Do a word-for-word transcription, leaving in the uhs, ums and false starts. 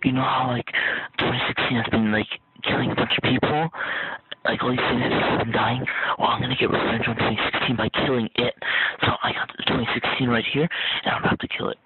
you know how, like, twenty sixteen has been, like, killing a bunch of people? Like, all these cities have been dying. Well, I'm gonna get revenge on twenty sixteen by killing it. So I got the twenty sixteen right here, and I'm about to kill it.